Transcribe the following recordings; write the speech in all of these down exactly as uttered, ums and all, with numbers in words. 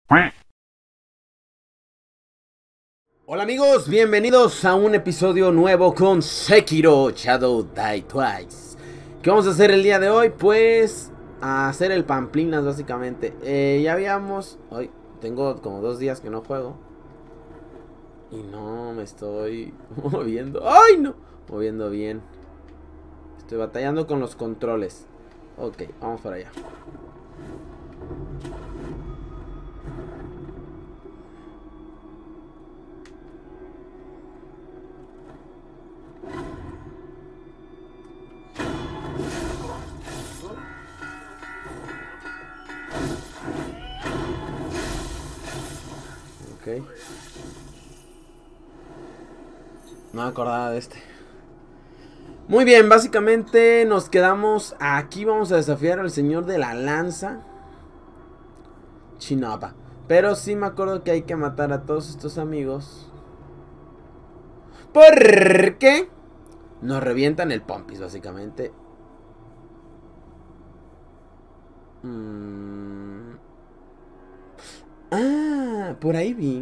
Hola amigos, bienvenidos a un episodio nuevo con Sekiro Shadow Die Twice. ¿Qué vamos a hacer el día de hoy? Pues a hacer el Pamplinas básicamente. eh, Ya habíamos... Hoy tengo como dos días que no juego y no me estoy moviendo. ¡Ay no! Moviendo bien. Estoy batallando con los controles. Ok, vamos para allá. Ok. No me acordaba de este. Muy bien, básicamente nos quedamos aquí. Vamos a desafiar al señor de la lanza Shinoba. Pero sí me acuerdo que hay que matar a todos estos amigos, porque nos revientan el pompis básicamente. mm. Ah, por ahí vi.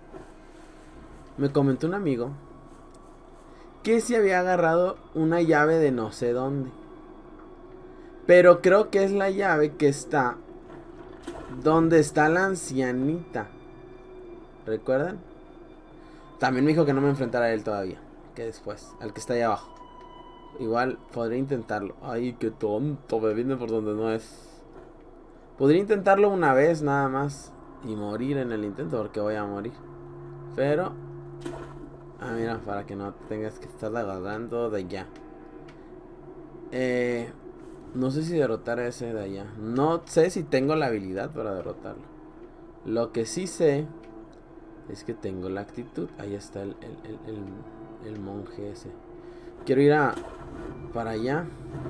Me comentó un amigo que se había agarrado una llave de no sé dónde, pero creo que es la llave que está donde está la ancianita. ¿Recuerdan? También me dijo que no me enfrentara a él todavía, que después, al que está ahí abajo. Igual podría intentarlo. Ay, qué tonto, me viene por donde no es. Podría intentarlo una vez nada más y morir en el intento, porque voy a morir. Pero... Ah, mira, para que no tengas que estar agarrando de allá. Eh... No sé si derrotar a ese de allá. No sé si tengo la habilidad para derrotarlo. Lo que sí sé es que tengo la actitud. Ahí está el, el, el, el, el monje ese. Quiero ir a... para allá.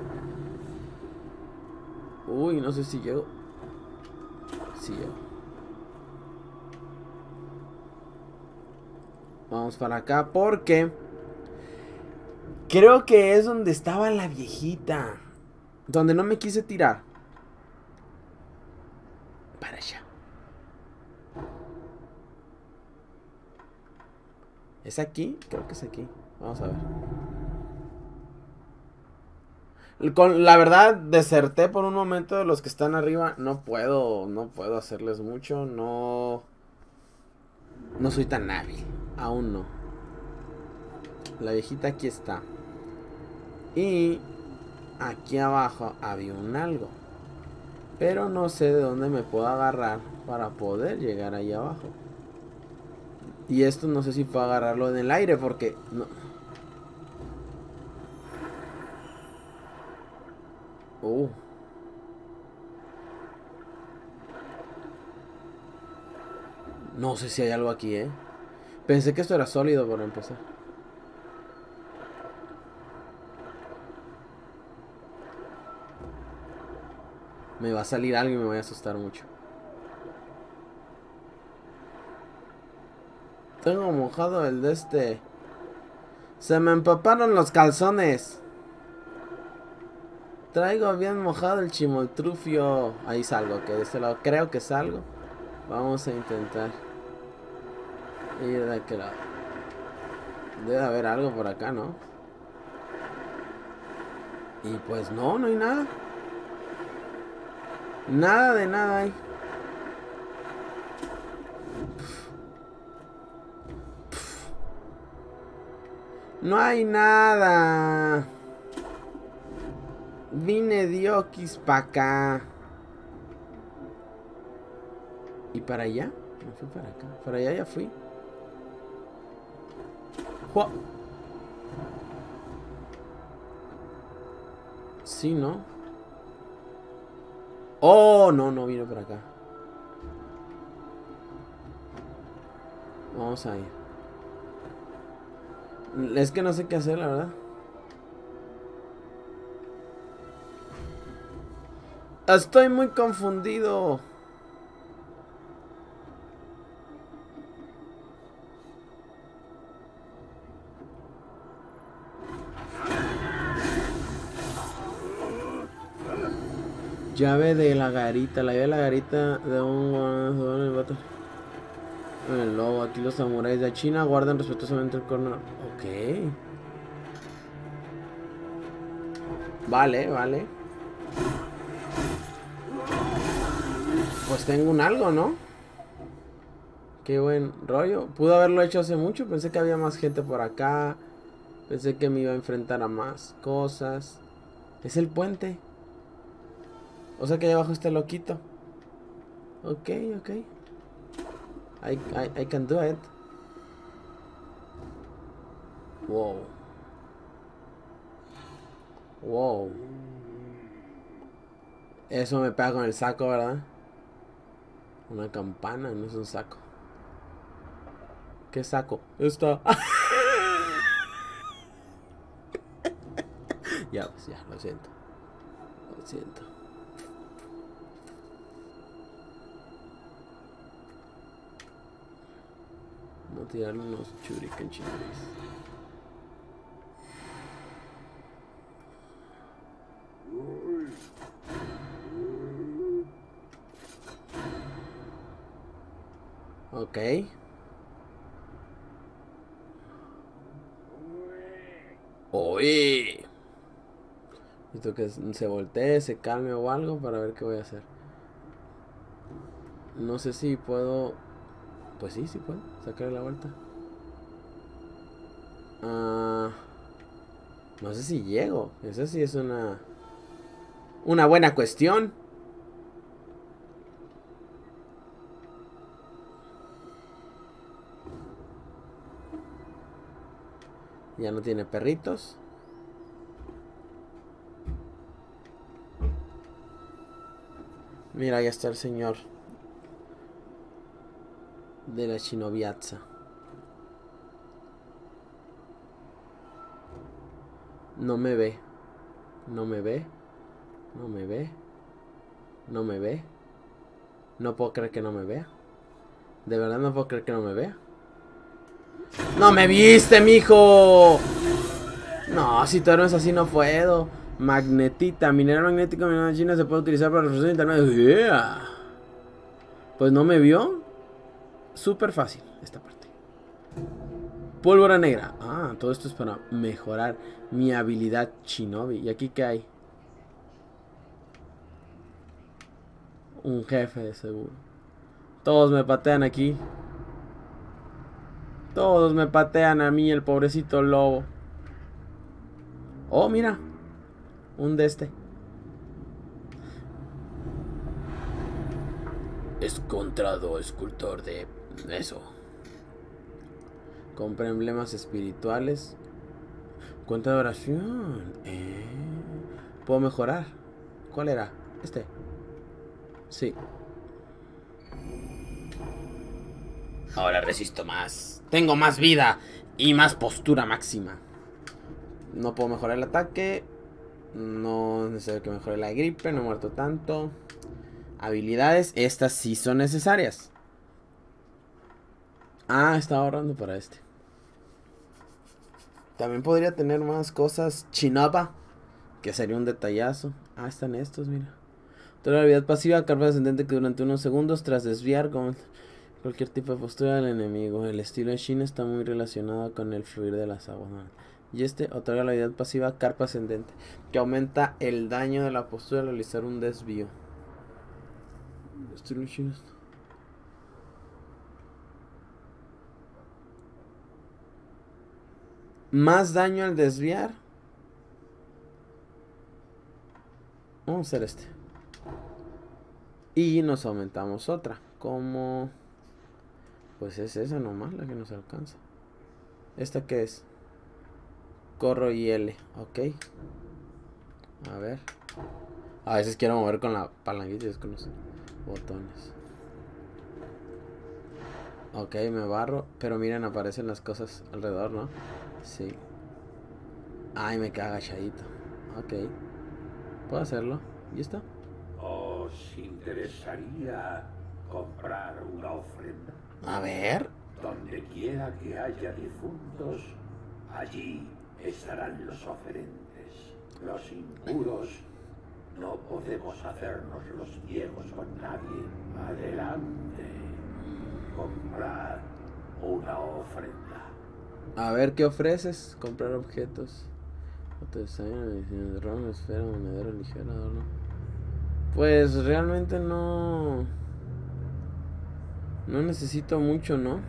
Uy, no sé si llego. Sí llego. Vamos para acá porque... creo que es donde estaba la viejita. Donde no me quise tirar. Para allá. ¿Es aquí? Creo que es aquí. Vamos a ver. Con, la verdad, deserté por un momento de los que están arriba. No puedo, no puedo hacerles mucho. No... No soy tan hábil. Aún no. La viejita aquí está. Y... aquí abajo había un algo. Pero no sé de dónde me puedo agarrar para poder llegar ahí abajo. Y esto no sé si puedo agarrarlo en el aire porque... no. Uh. No sé si hay algo aquí, eh. Pensé que esto era sólido por empezar. Me va a salir algo y me voy a asustar mucho. Tengo mojado el de este. Se me empaparon los calzones. Traigo bien mojado el chimoltrufio. Ahí salgo, que de este lado creo que salgo. Vamos a intentar ir de aquel lado. Debe haber algo por acá, ¿no? Y pues no, no hay nada. Nada de nada hay. No hay nada. Vine diokis pa' acá. ¿Y para allá? Me fui para acá. Para allá ya fui. ¡Jua! Sí, ¿no? Oh, no, no vino para acá. Vamos a ir. Es que no sé qué hacer, la verdad. Estoy muy confundido. Llave de la garita. La llave de la garita de un... El lobo. Aquí los samuráis de China guardan respetuosamente el corno. Ok. Vale, vale. Pues tengo un algo, ¿no? Qué buen rollo. Pude haberlo hecho hace mucho. Pensé que había más gente por acá. Pensé que me iba a enfrentar a más cosas. Es el puente. O sea que ahí abajo está el loquito. Ok, ok. I, I, I can do it. Wow. Wow. Eso me pega con el saco, ¿verdad? Una campana, no es un saco. ¿Qué saco? Esto. Ya, pues ya, lo siento. Lo siento. Vamos a tirarle unos shuriken chinos. Ok. Oye. Necesito que se voltee, se calme o algo para ver qué voy a hacer. No sé si puedo... Pues sí, sí puedo sacarle la vuelta. Uh, no sé si llego. Esa sí es una... Una buena cuestión. Ya no tiene perritos. Mira, ya está el señor de la Shinobiatsa. No me ve. No me ve. No me ve. No me ve. No puedo creer que no me vea. De verdad no puedo creer que no me vea. ¡No me viste, mijo! No, si tú eres así no puedo. Magnetita. Mineral magnético, mineral china se puede utilizar para reforzar intermedios. Yeah. Pues no me vio. Súper fácil esta parte. Pólvora negra. Ah, todo esto es para mejorar mi habilidad shinobi. ¿Y aquí qué hay? Un jefe de seguro. Todos me patean aquí. Todos me patean a mí, el pobrecito lobo. Oh, mira. Un de este. Encontrado escultor de eso. Compra emblemas espirituales. Cuenta de oración. Eh. ¿Puedo mejorar? ¿Cuál era? Este. Sí. Ahora resisto más. Tengo más vida y más postura máxima. No puedo mejorar el ataque. No es necesario que mejore la gripe. No he muerto tanto. Habilidades. Estas sí son necesarias. Ah, estaba ahorrando para este. También podría tener más cosas. Chinaba. Que sería un detallazo. Ah, están estos, mira. Toda habilidad pasiva. Carga ascendente que durante unos segundos tras desviar con cualquier tipo de postura del enemigo. El estilo de Shin está muy relacionado con el fluir de las aguas. Y este otorga la habilidad pasiva carpa ascendente, que aumenta el daño de la postura al realizar un desvío. El estilo de Shin está... Más daño al desviar. Vamos a hacer este. Y nos aumentamos otra. Como... Pues es esa nomás la que nos alcanza. ¿Esta qué es? Corro y L. Ok. A ver. A veces quiero mover con la palanquita y es con los botones. Ok, me barro. Pero miren, aparecen las cosas alrededor, ¿no? Sí. Ay, me queda agachadito. Ok. ¿Puedo hacerlo? ¿Y está? ¿Os interesaría comprar una ofrenda? A ver. Donde quiera que haya difuntos, allí estarán los oferentes. Los impuros No podemos hacernos los viejos con nadie. Adelante. Comprar una ofrenda. A ver, ¿qué ofreces? Comprar objetos. Autodesign, medicina de ron, esfera, monedero ligero, adorno. Pues realmente no... No necesito mucho, ¿no?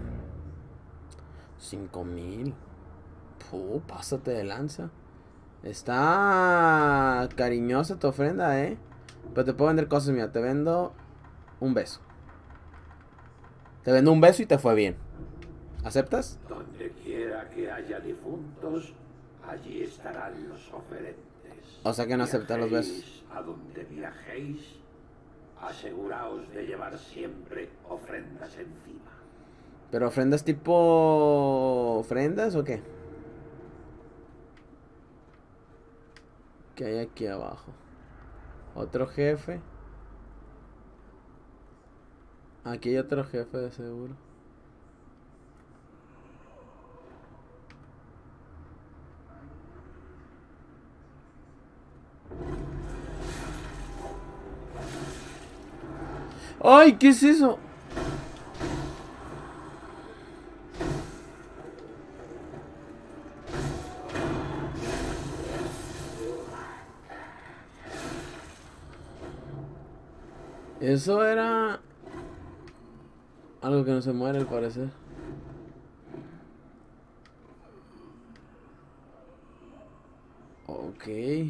Cinco mil. Puh, pásate de lanza. Está cariñosa tu ofrenda, ¿eh? Pero te puedo vender cosas, mira. Te vendo un beso. Te vendo un beso y te fue bien. ¿Aceptas? Donde quiera que haya difuntos, allí estarán los oferentes. O sea que no aceptas los besos. A donde viajéis, aseguraos de llevar siempre ofrendas encima. ¿Pero ofrendas tipo... ofrendas o qué? ¿Qué hay aquí abajo? Otro jefe. Aquí hay otro jefe de seguro. ¡Ay! ¿Qué es eso? Eso era... algo que no se muere al parecer. Ok.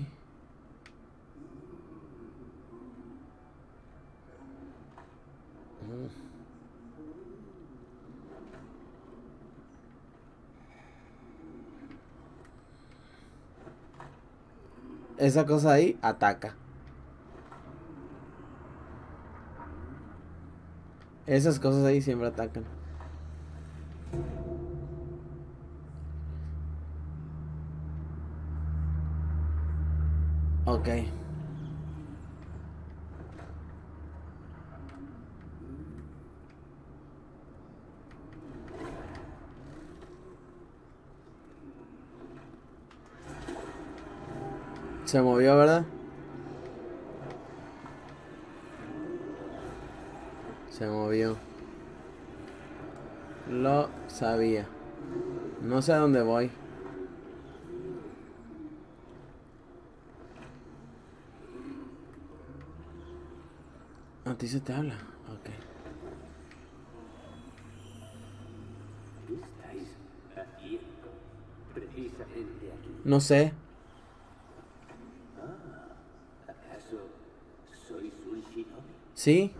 Esa cosa ahí ataca. Esas cosas ahí siempre atacan. Ok. Se movió, ¿verdad? Se movió. Lo sabía. No sé a dónde voy. A ti se te habla. Ok. ¿Qué estáis haciendo precisamente aquí? No sé. Ah, ¿acaso sois un shinobi? ¿Sí?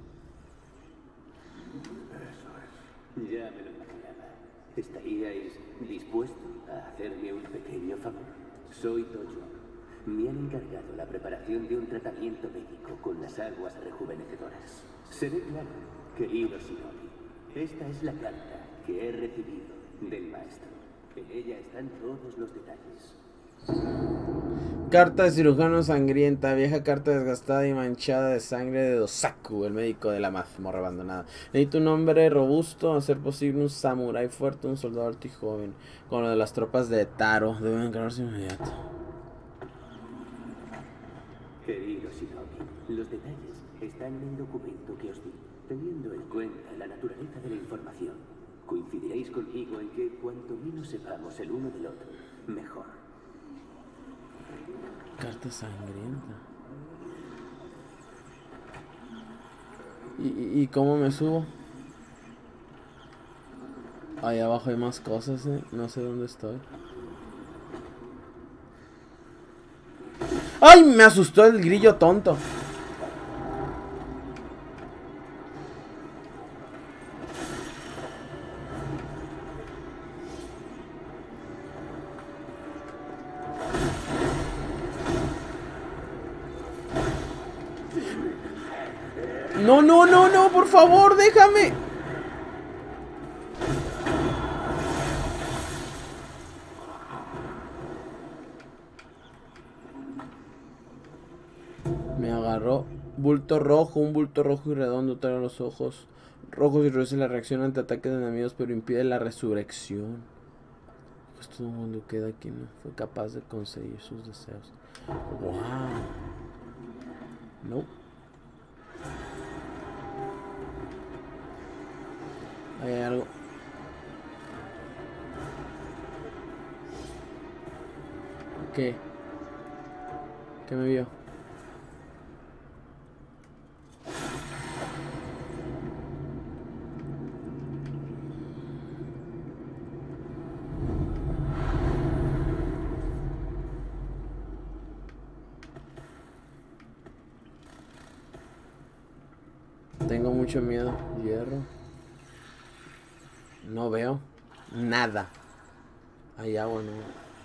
Ya me lo imaginaba. ¿Estaríais dispuesto a hacerme un pequeño favor? Soy Tojo. Me han encargado la preparación de un tratamiento médico con las aguas rejuvenecedoras. Seré claro, querido shinobi. Esta es la carta que he recibido del maestro. En ella están todos los detalles. Carta de cirujano sangrienta, vieja carta desgastada y manchada de sangre de Dosaku, el médico de la mazmorra abandonada. Necesito un hombre robusto, a ser posible un samurái fuerte, un soldado alto y joven. Con lo de las tropas de Taro, deben encargarse inmediato. Querido shinobi, los detalles están en el documento que os di. Teniendo en cuenta la naturaleza de la información, coincidiréis conmigo en que cuanto menos sepamos el uno del otro, mejor. Carta sangrienta. ¿Y, y, ¿Y cómo me subo? Ahí abajo hay más cosas, ¿eh? No sé dónde estoy. ¡Ay! Me asustó el grillo tonto. No, no, no, no, por favor, déjame. Me agarró. Bulto rojo, un bulto rojo y redondo trae los ojos rojos y reduce la reacción ante ataques de enemigos, pero impide la resurrección. Pues todo el mundo queda aquí, no fue capaz de conseguir sus deseos. Wow. No. Ahí hay algo. ¿Qué? ¿Qué me vio? Tengo mucho miedo. Hierro. No veo nada. Hay agua, no.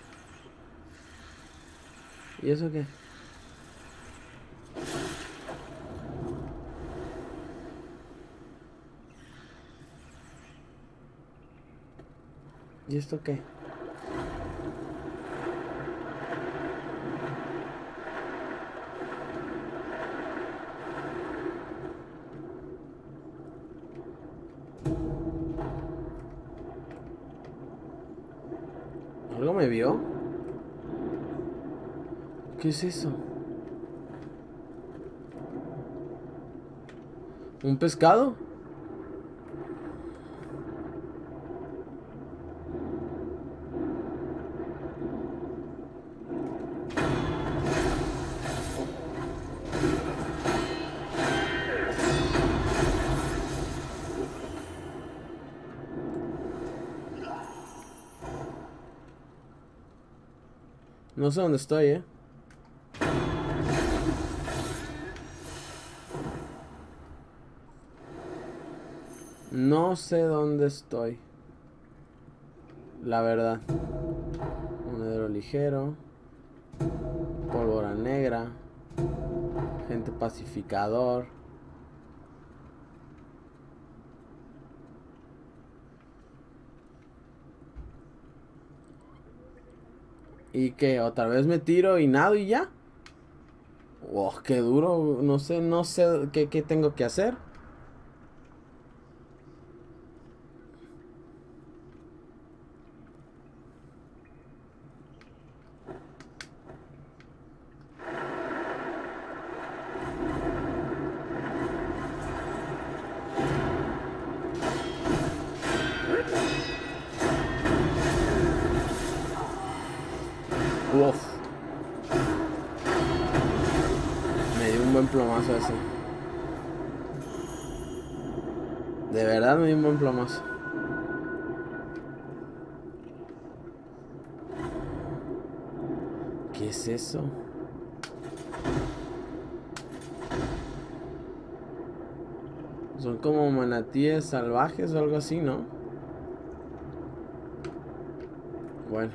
¿Y eso qué? ¿Y esto qué? ¿Algo me vio? ¿Qué es eso? ¿Un pescado? No sé dónde estoy, eh. No sé dónde estoy. La verdad. Monedero ligero. Pólvora negra. Gente pacificador. ¿Y qué? ¿Otra vez me tiro y nado y ya? Oh, qué duro. No sé, no sé qué, qué tengo que hacer. Uf. Me dio un buen plomazo ese. De verdad me dio un buen plomazo. ¿Qué es eso? Son como manatíes salvajes o algo así, ¿no? Bueno.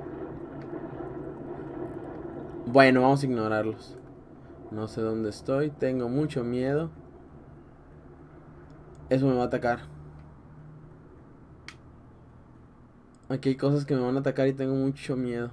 Bueno, vamos a ignorarlos. No sé dónde estoy. Tengo mucho miedo. Eso me va a atacar. Aquí hay cosas que me van a atacar y tengo mucho miedo.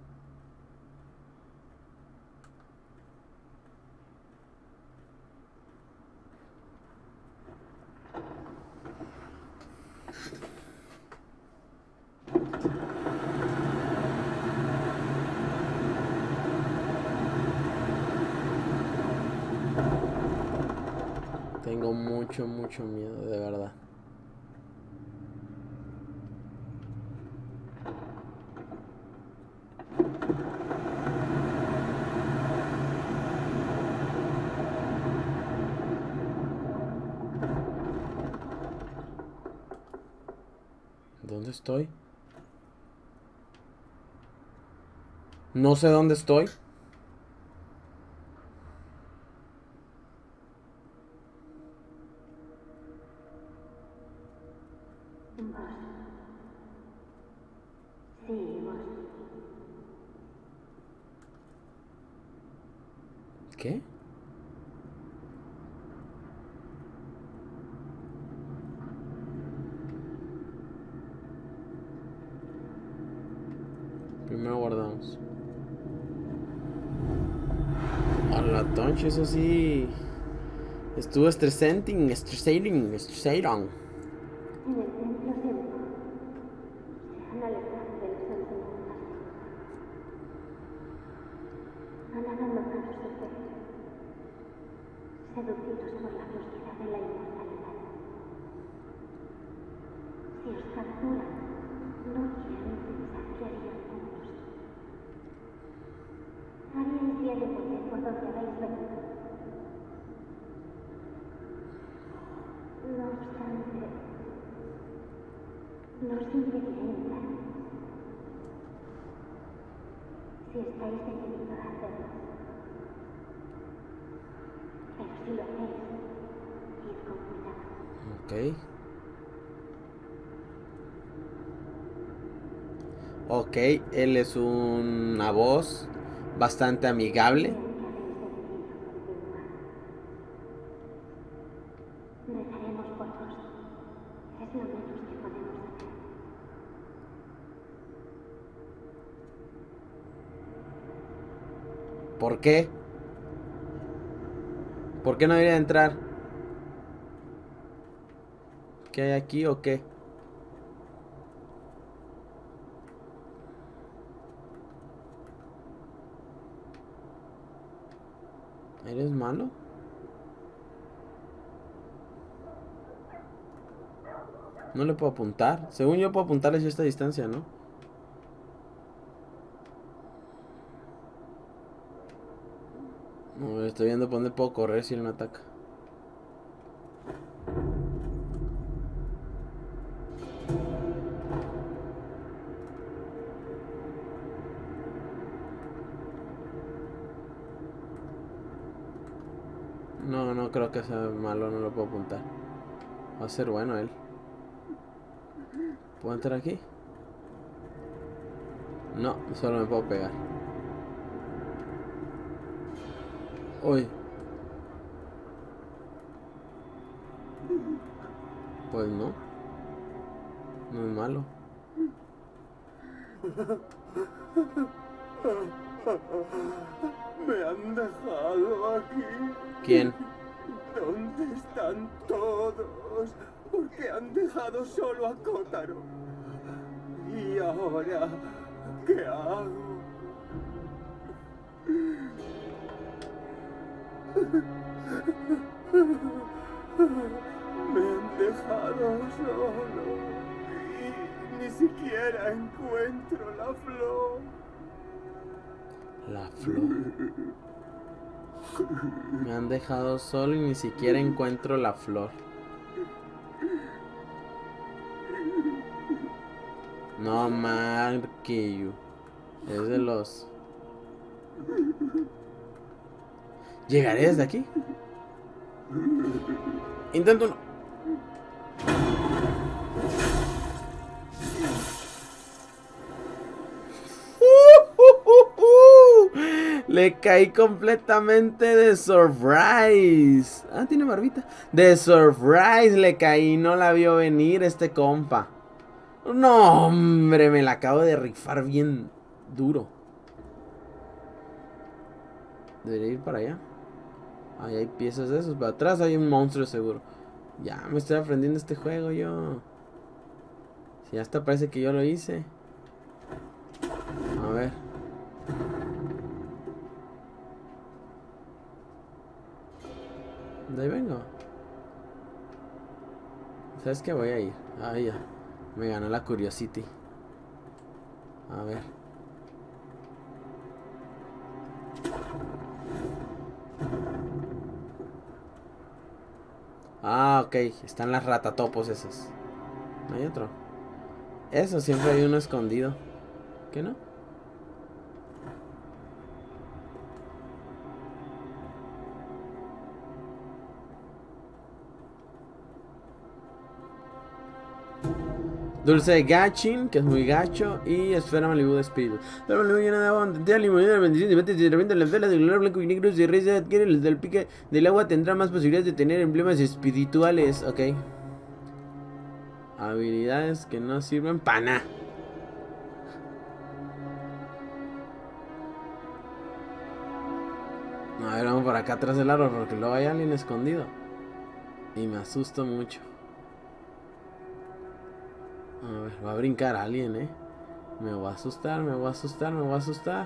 Tengo mucho, mucho miedo, de verdad. ¿Dónde estoy? No sé dónde estoy. ¿Qué? Primero guardamos. A la toncha, eso sí. Estuvo estresante, estresating, estresating. En el templo Sempa se han alejado de las enseñanzas. Han abandonado su fe. os capturan, no quieren pensar qué harían con vos. Haríais bien de volver por donde habéis venido. No obstante, no os impediré entrar. Si estáis decididos a hacerlo. Pero si lo hacéis, id con cuidado. Ok. Ok, él es una voz bastante amigable. Rezaremos por vos. Es lo menos que podemos hacer. ¿Por qué? ¿Por qué no debería entrar? ¿Qué hay aquí o qué? ¿Eres malo? No le puedo apuntar. Según yo puedo apuntarles a esta distancia, ¿no? No, estoy viendo por dónde puedo correr si él me ataca. No, no creo que sea malo, no lo puedo apuntar. Va a ser bueno él. ¿Puedo entrar aquí? No, solo me puedo pegar. Uy. Pues no. No es malo. Me han dejado aquí. ¿Quién? ¿Dónde están todos? ¿Por qué han dejado solo a Kotaro? ¿Y ahora qué hago? Me han dejado solo y ni siquiera encuentro la flor. La flor. Me han dejado solo y ni siquiera encuentro la flor. No, Marquillo. Es de los... ¿Llegaré desde aquí? Intento uno. Le caí completamente de surprise. Ah, tiene barbita. De surprise le caí. No la vio venir este compa. No, hombre, me la acabo de rifar bien duro. Debería ir para allá. Ahí hay piezas de esos. Para atrás hay un monstruo seguro. Ya me estoy aprendiendo este juego yo. Si hasta parece que yo lo hice. A ver. De ahí vengo. ¿Sabes qué? Voy a ir. Ahí ya. Me ganó la curiosity. A ver. Ah, ok. Están las ratatopos esos. No hay otro. Eso, siempre hay uno escondido. ¿Qué no? Dulce de Gachin, que es muy gacho. Y esfera Malibu de espíritu. Esfera Malibu llena de agua, mantentea, limonada, bendición, de mente, de repente la esfera de color blanco y negro. Si rey se adquiere el del pique del agua, tendrá más posibilidades de tener emblemas espirituales. Ok. Habilidades que no sirven para nada. A ver, vamos por acá atrás del árbol porque luego hay alguien escondido. Y me asusto mucho. A ver, va a brincar alguien, eh. Me va a asustar, me va a asustar, me va a asustar.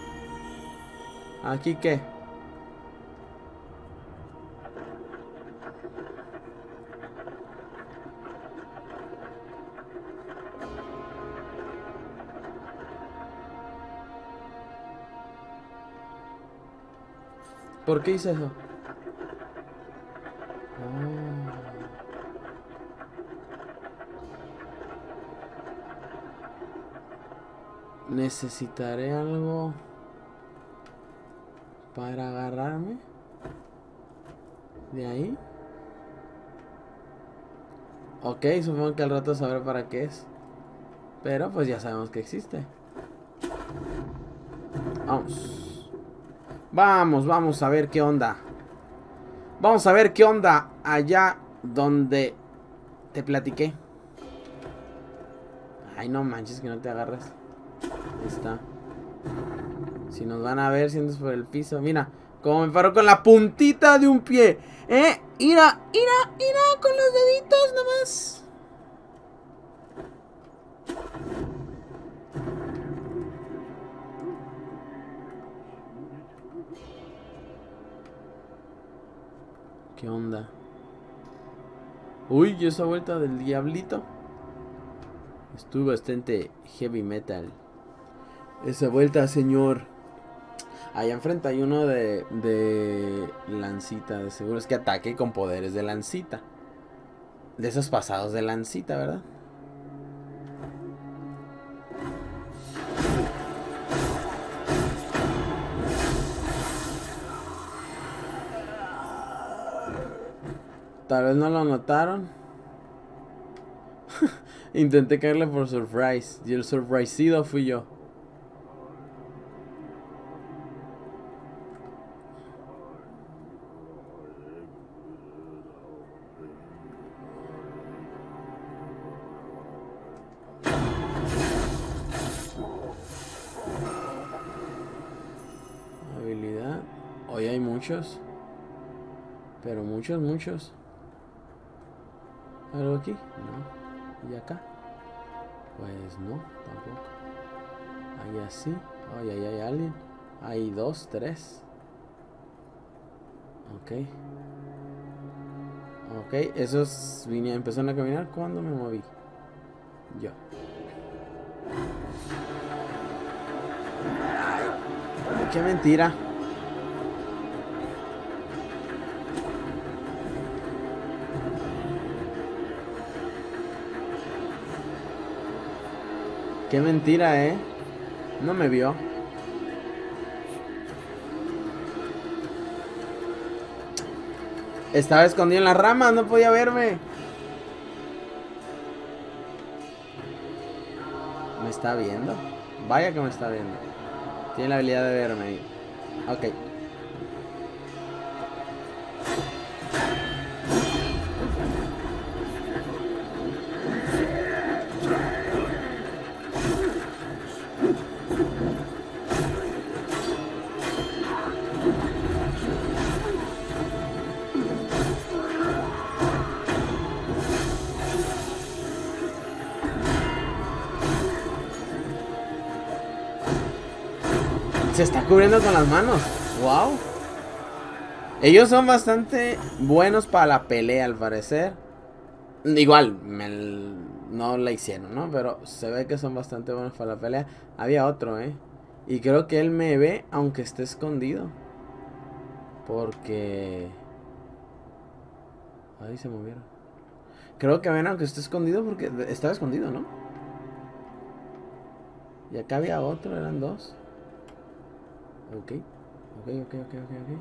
¿Aquí qué? ¿Por qué hice eso? Oh. Necesitaré algo para agarrarme de ahí. Ok, supongo que al rato sabré para qué es. Pero pues ya sabemos que existe. Vamos. Vamos, vamos a ver qué onda. Vamos a ver qué onda allá donde te platiqué. Ay, no manches que no te agarras. Ahí está. Si nos van a ver siendo por el piso. Mira, como me paro con la puntita de un pie. Eh, mira, mira, mira, con los deditos nomás. ¿Qué onda? Uy, esa vuelta del diablito estuvo bastante heavy metal. Esa vuelta, señor. Allá enfrente hay uno de, de Lancita. De seguro es que ataque con poderes de Lancita. De esos pasados de Lancita, ¿verdad? Tal vez no lo notaron. Intenté caerle por surprise. Y el surpriseido fui yo. Habilidad. Hoy hay muchos. Pero muchos, muchos. ¿Algo aquí? No. ¿Y acá? Pues no, tampoco. Ahí así. Ay, ahí hay alguien. Hay dos, tres. Ok. Ok, esos vine, empezaron a caminar cuando me moví. Yo. Ay, qué mentira. Qué mentira, ¿eh? No me vio. Estaba escondido en las ramas, no podía verme. ¿Me está viendo? Vaya que me está viendo. Tiene la habilidad de verme ahí. Ok. Se está cubriendo con las manos. Wow. Ellos son bastante buenos para la pelea, al parecer. Igual, me, no la hicieron, ¿no? Pero se ve que son bastante buenos para la pelea. Había otro, ¿eh? Y creo que él me ve aunque esté escondido. Porque... Ahí se movieron. Creo que ven aunque esté escondido porque estaba escondido, ¿no? Y acá había otro, eran dos. Ok, ok, ok, ok, ok, ok.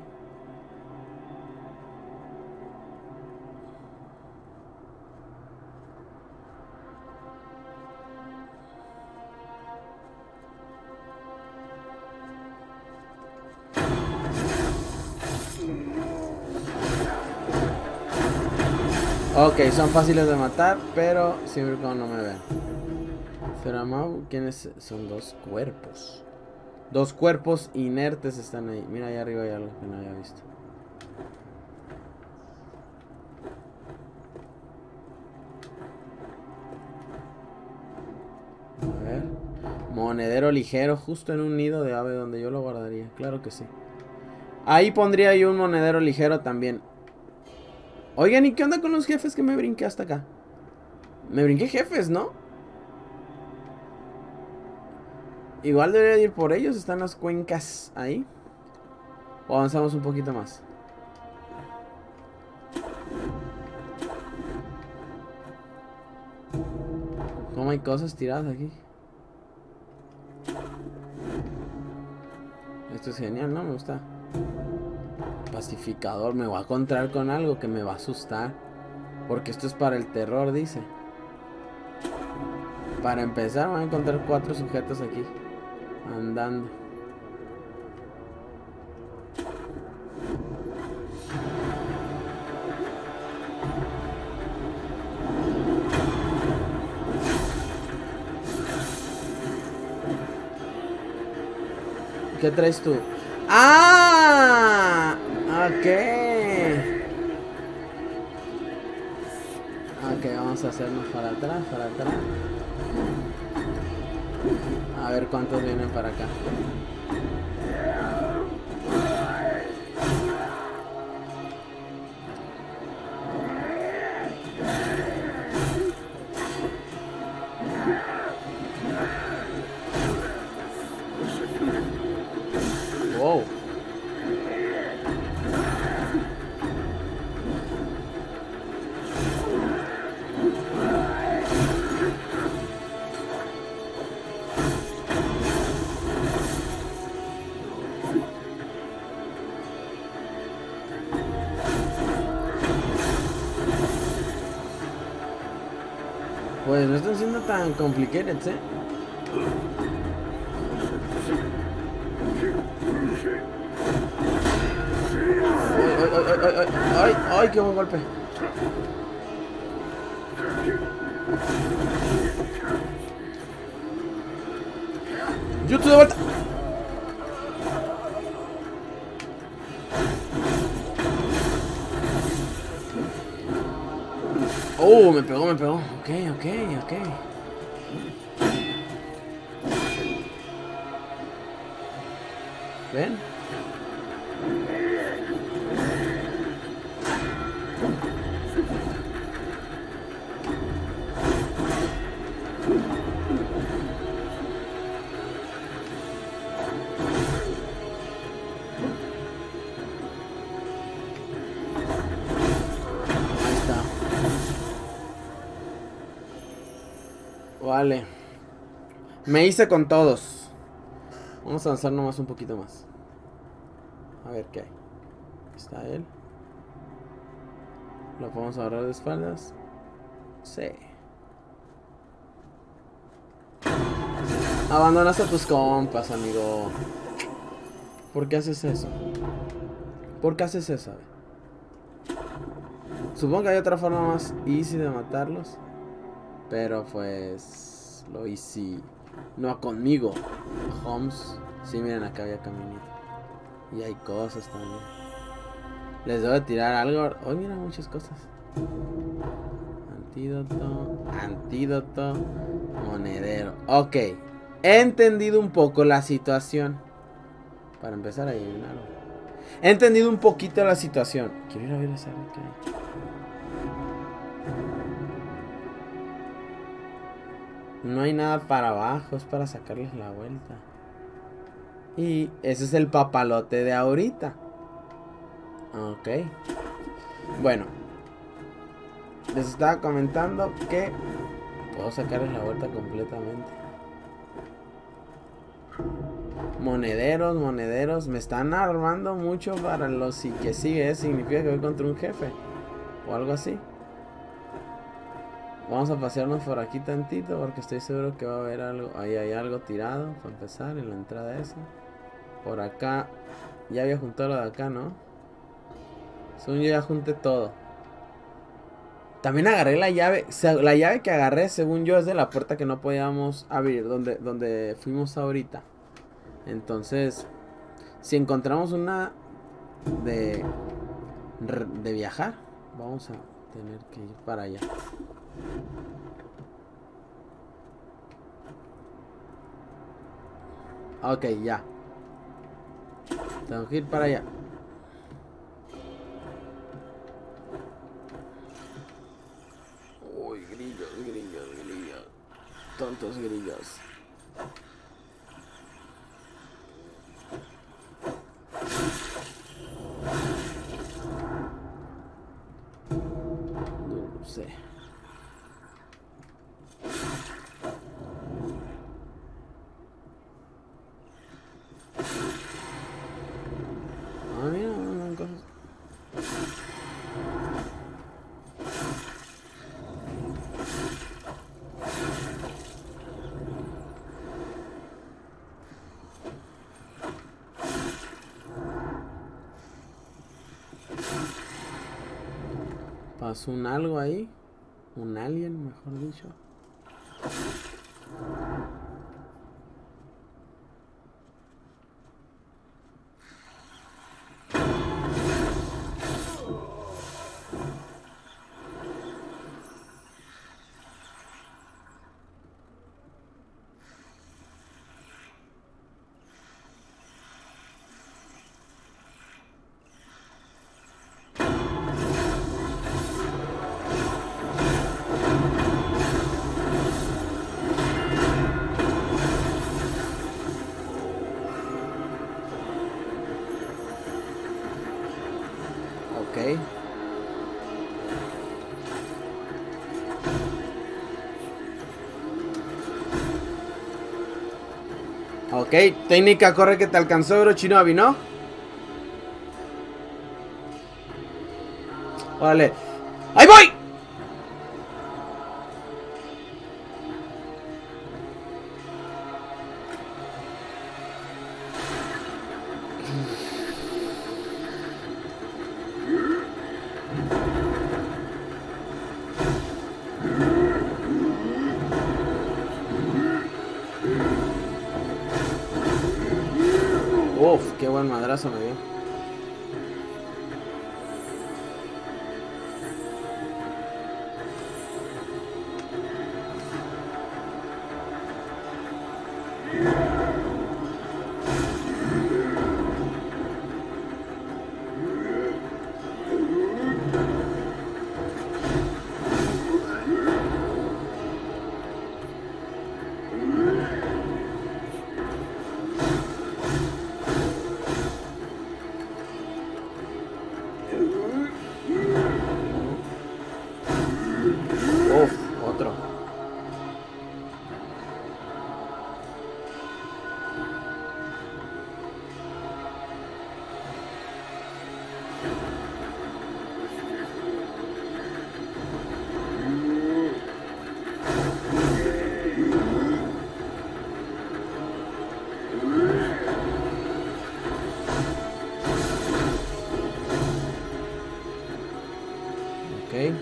Ok, son fáciles de matar, pero siempre cuando no me ven. Feramau, ¿quiénes son? Dos cuerpos. Dos cuerpos inertes están ahí. Mira, allá arriba hay algo que no había visto. A ver. Monedero ligero, justo en un nido de ave donde yo lo guardaría. Claro que sí. Ahí pondría yo un monedero ligero también. Oigan, ¿y qué onda con los jefes que me brinqué hasta acá? Me brinqué jefes, ¿no? Igual debería ir por ellos. Están las cuencas ahí. O avanzamos un poquito más. ¿Cómo hay cosas tiradas aquí? Esto es genial, ¿no? Me gusta. Pacificador. Me voy a encontrar con algo que me va a asustar. Porque esto es para el terror, dice. Para empezar, me voy a encontrar cuatro sujetos aquí. Andando. ¿Qué traes tú? ¡Ah! Ok. Ok, vamos a hacernos para atrás, para atrás. A ver cuántos vienen para acá. Wow. Pues no están siendo tan complicados, ¿eh? Ay, ay, ay, ay, ay, ay, ay, qué buen golpe. Jutsu de vuelta. Oh, me pegó, me pegó. Ok, ok, ok. ¿Ven? Vale. Me hice con todos. Vamos a avanzar nomás un poquito más. A ver qué hay. Está él. Lo podemos agarrar de espaldas. Sí. Abandonas a tus compas, amigo. ¿Por qué haces eso? ¿Por qué haces eso? Supongo que hay otra forma más easy de matarlos. Pero pues lo hice no conmigo. Holmes. Sí, miren, acá había caminito. Y hay cosas también. Les debo de tirar algo. Oh, mira, muchas cosas. Antídoto. Antídoto. Monedero. Ok. He entendido un poco la situación. Para empezar a llenar. He entendido un poquito la situación. Quiero ir a ver esa que hay. No hay nada para abajo, es para sacarles la vuelta. Y ese es el papalote de ahorita. Ok. Bueno. Les estaba comentando que puedo sacarles la vuelta completamente. Monederos, monederos. Me están armando mucho para los sí que sigue. Significa que voy contra un jefe. O algo así. Vamos a pasearnos por aquí tantito porque estoy seguro que va a haber algo. Ahí hay algo tirado para empezar en la entrada esa. Por acá. Ya había juntado lo de acá, ¿no? Según yo ya junté todo. También agarré la llave. La llave que agarré, según yo, es de la puerta que no podíamos abrir. Donde, donde fuimos ahorita. Entonces, si encontramos una de, de viajar, vamos a tener que ir para allá. Ok, ya. Tengo que ir para allá. tontos grillos. No sé. Ah, mira, no, cosas. Pasó un algo ahí. Un alien, mejor dicho. Ok. Ok, técnica corre que te alcanzó Orochinobi, ¿no? Órale. ¡Ahí voy! Uf, qué buen madrazo me dio. Uf, otro. Ok.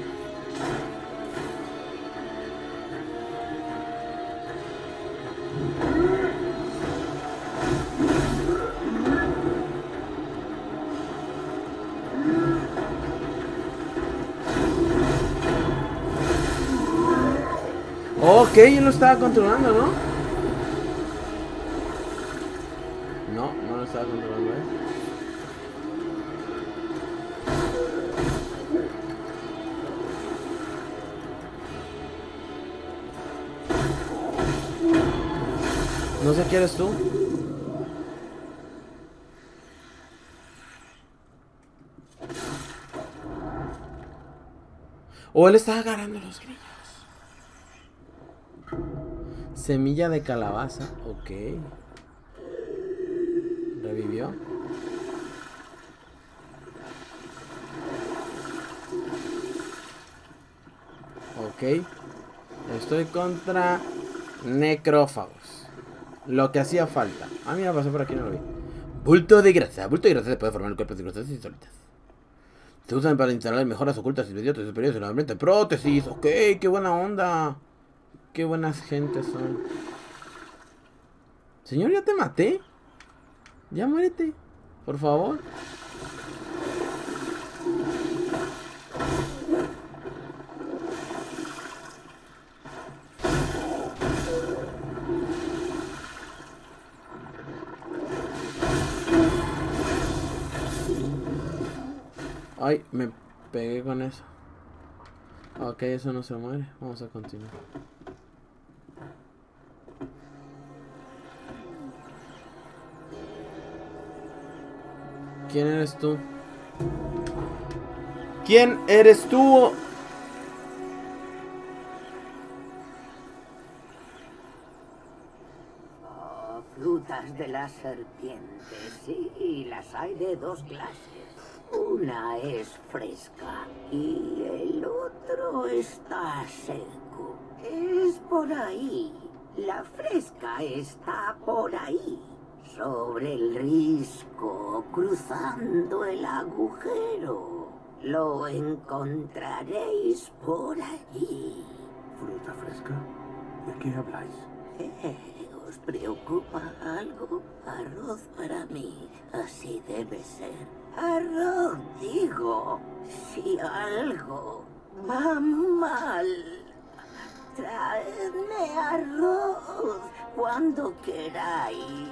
Ok, él lo estaba controlando, ¿no? No, no lo estaba controlando, ¿eh? No sé qué eres tú. O él estaba agarrando los grillos. Semilla de calabaza, ok. Revivió. Ok. Estoy contra necrófagos. Lo que hacía falta. Ah, mira, pasó por aquí, no lo vi. Bulto de grasa. Bulto de grasa se puede formar el cuerpo de grasas insólitas. Se usan para instalar mejoras ocultas inmediatas y superiores en la mente. Prótesis. Ok, qué buena onda. Qué buenas gentes son. Señor, ya te maté. Ya muérete. Por favor. Ay, me pegué con eso. Ok, eso no se muere. Vamos a continuar. ¿Quién eres tú? ¿Quién eres tú? Oh, frutas de la serpiente, sí, las hay de dos clases. Una es fresca y el otro está seco. Es por ahí. La fresca está por ahí. Sobre el risco, cruzando el agujero. Lo encontraréis por allí. ¿Fruta fresca? ¿De qué habláis? Eh, ¿Os preocupa algo? Arroz para mí, así debe ser. Arroz, digo. Si algo va mal, traedme arroz cuando queráis.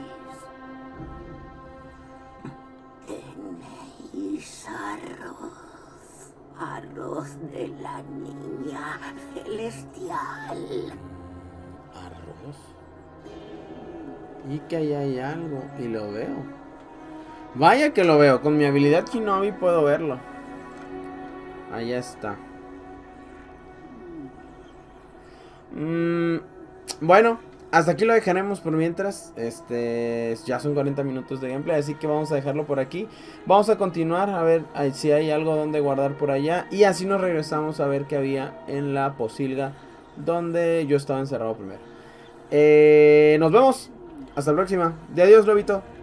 Tenéis arroz. Arroz de la niña celestial. Arroz. Y que ahí hay algo. Y lo veo. Vaya que lo veo. Con mi habilidad Shinobi puedo verlo. Allá está. Mm, bueno, hasta aquí lo dejaremos por mientras. Este, ya son cuarenta minutos de gameplay, así que vamos a dejarlo por aquí. Vamos a continuar a ver si hay algo donde guardar por allá. Y así nos regresamos a ver qué había en la posilga donde yo estaba encerrado primero. eh, Nos vemos. Hasta la próxima. De adiós, lobito.